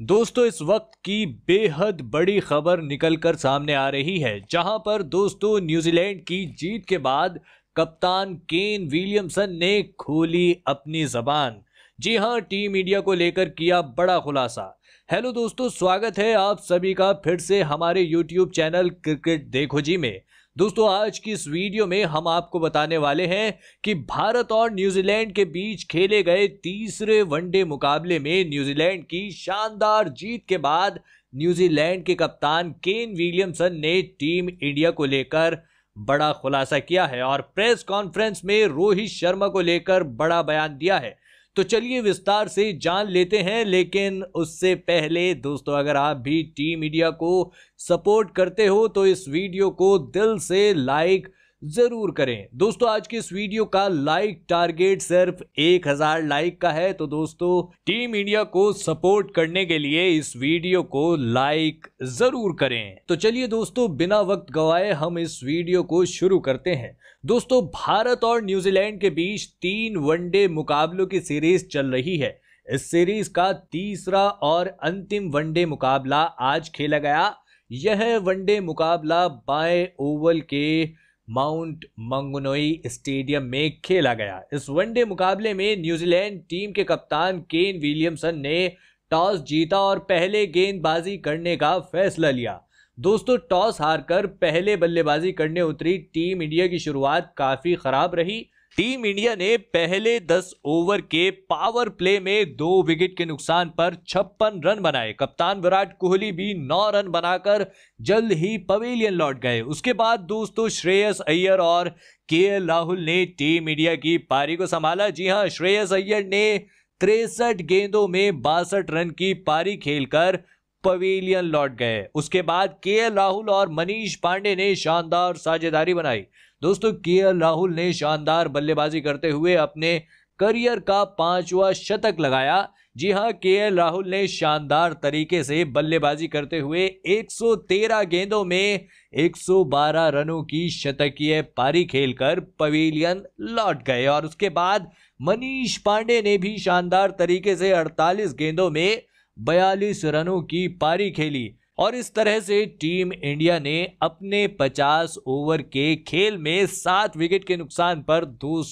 दोस्तों इस वक्त की बेहद बड़ी खबर निकलकर सामने आ रही है, जहां पर दोस्तों न्यूजीलैंड की जीत के बाद कप्तान केन विलियमसन ने खोली अपनी जबान। जी हां, टीम इंडिया को लेकर किया बड़ा खुलासा। हेलो दोस्तों, स्वागत है आप सभी का फिर से हमारे यूट्यूब चैनल क्रिकेट देखो जी में। दोस्तों आज की इस वीडियो में हम आपको बताने वाले हैं कि भारत और न्यूजीलैंड के बीच खेले गए तीसरे वनडे मुकाबले में न्यूजीलैंड की शानदार जीत के बाद न्यूजीलैंड के कप्तान केन विलियमसन ने टीम इंडिया को लेकर बड़ा खुलासा किया है और प्रेस कॉन्फ्रेंस में रोहित शर्मा को लेकर बड़ा बयान दिया है। तो चलिए विस्तार से जान लेते हैं, लेकिन उससे पहले दोस्तों अगर आप भी टीम इंडिया को सपोर्ट करते हो तो इस वीडियो को दिल से लाइक जरूर करें। दोस्तों आज की इस वीडियो का लाइक टारगेट सिर्फ 1000 लाइक का है, तो दोस्तों टीम इंडिया को सपोर्ट करने के लिए इस वीडियो को लाइक जरूर करें। तो चलिए दोस्तों बिना वक्त गवाए हम इस वीडियो को शुरू करते हैं। दोस्तों भारत और न्यूजीलैंड के बीच 3 वनडे मुकाबलों की सीरीज चल रही है। इस सीरीज का तीसरा और अंतिम वनडे मुकाबला आज खेला गया। यह वनडे मुकाबला बाय ओवल के माउंट मंगनोई स्टेडियम में खेला गया। इस वनडे मुकाबले में न्यूजीलैंड टीम के कप्तान केन विलियमसन ने टॉस जीता और पहले गेंदबाजी करने का फैसला लिया। दोस्तों टॉस हारकर पहले बल्लेबाजी करने उतरी टीम इंडिया की शुरुआत काफी खराब रही। टीम इंडिया ने पहले 10 ओवर के पावर प्ले में 2 विकेट के नुकसान पर 56 रन बनाए। कप्तान विराट कोहली भी 9 रन बनाकर जल्द ही पवेलियन लौट गए। उसके बाद दोस्तों श्रेयस अय्यर और केएल राहुल ने टीम इंडिया की पारी को संभाला। जी हां, श्रेयस अय्यर ने 63 गेंदों में 62 रन की पारी खेलकर पवेलियन लौट गए। उसके बाद केएल राहुल और मनीष पांडे ने शानदार साझेदारी बनाई। दोस्तों केएल राहुल ने शानदार बल्लेबाजी करते हुए अपने करियर का 5वां शतक लगाया। जी हां, केएल राहुल ने शानदार तरीके से बल्लेबाजी करते हुए 113 गेंदों में 112 रनों की शतकीय पारी खेलकर पवेलियन लौट गए। और उसके बाद मनीष पांडे ने भी शानदार तरीके से 48 गेंदों में 42 रनों की पारी खेली और इस तरह से टीम इंडिया ने अपने 50 ओवर के खेल में 7 विकेट के नुकसान पर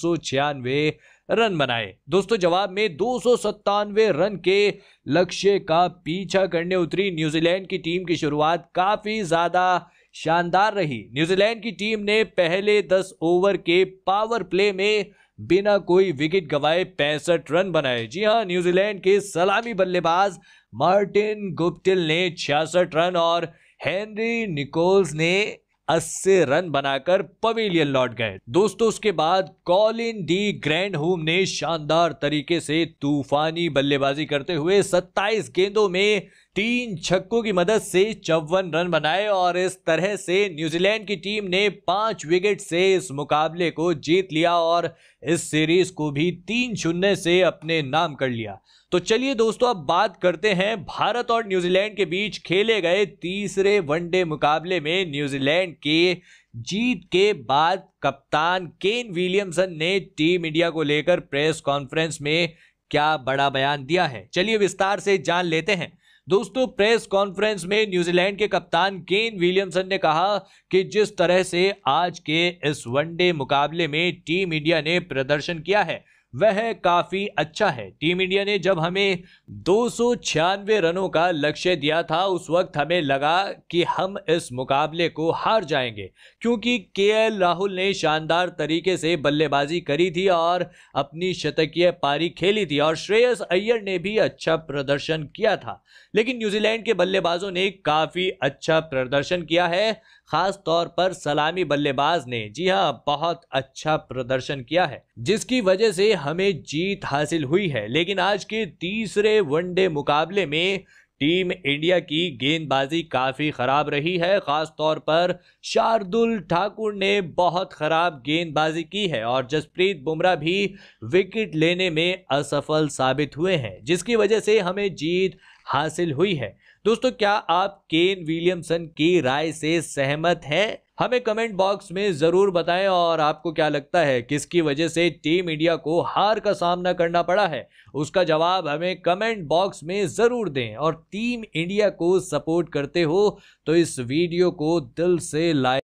296 रन बनाए। दोस्तों जवाब में 297 रन के लक्ष्य का पीछा करने उतरी न्यूजीलैंड की टीम की शुरुआत काफी ज्यादा शानदार रही। न्यूजीलैंड की टीम ने पहले 10 ओवर के पावर प्ले में बिना कोई विकेट गंवाए 65 रन बनाए। जी हां, न्यूजीलैंड के सलामी बल्लेबाज मार्टिन गुप्टिल ने 66 रन और हेनरी निकोल्स ने 80 रन बनाकर पवेलियन लौट गए। दोस्तों उसके बाद कॉलिन डी ग्रैंडहोम ने शानदार तरीके से तूफानी बल्लेबाजी करते हुए 27 गेंदों में 3 छक्कों की मदद से 54 रन बनाए और इस तरह से न्यूजीलैंड की टीम ने 5 विकेट से इस मुकाबले को जीत लिया और इस सीरीज को भी 3-0 से अपने नाम कर लिया। तो चलिए दोस्तों अब बात करते हैं भारत और न्यूजीलैंड के बीच खेले गए तीसरे वनडे मुकाबले में न्यूजीलैंड के जीत के बाद कप्तान केन विलियमसन ने टीम इंडिया को लेकर प्रेस कॉन्फ्रेंस में क्या बड़ा बयान दिया है। चलिए विस्तार से जान लेते हैं। दोस्तों प्रेस कॉन्फ्रेंस में न्यूजीलैंड के कप्तान केन विलियमसन ने कहा कि जिस तरह से आज के इस वनडे मुकाबले में टीम इंडिया ने प्रदर्शन किया है वह काफी अच्छा है। टीम इंडिया ने जब हमें 296 रनों का लक्ष्य दिया था उस वक्त हमें लगा कि हम इस मुकाबले को हार जाएंगे, क्योंकि केएल राहुल ने शानदार तरीके से बल्लेबाजी करी थी और अपनी शतकीय पारी खेली थी और श्रेयस अय्यर ने भी अच्छा प्रदर्शन किया था। लेकिन न्यूजीलैंड के बल्लेबाजों ने काफी अच्छा प्रदर्शन किया है, खास तौर पर सलामी बल्लेबाज ने जी हां बहुत अच्छा प्रदर्शन किया है, जिसकी वजह से हमें जीत हासिल हुई है। लेकिन आज के तीसरे वनडे मुकाबले में टीम इंडिया की गेंदबाजी काफी खराब रही है। खास तौर पर शार्दुल ठाकुर ने बहुत खराब गेंदबाजी की है और जसप्रीत बुमराह भी विकेट लेने में असफल साबित हुए हैं, जिसकी वजह से हमें जीत हासिल हुई है। दोस्तों, क्या आप केन विलियमसन की राय से सहमत हैं? हमें कमेंट बॉक्स में जरूर बताएं। और आपको क्या लगता है किसकी वजह से टीम इंडिया को हार का सामना करना पड़ा है, उसका जवाब हमें कमेंट बॉक्स में जरूर दें। और टीम इंडिया को सपोर्ट करते हो तो इस वीडियो को दिल से लाइक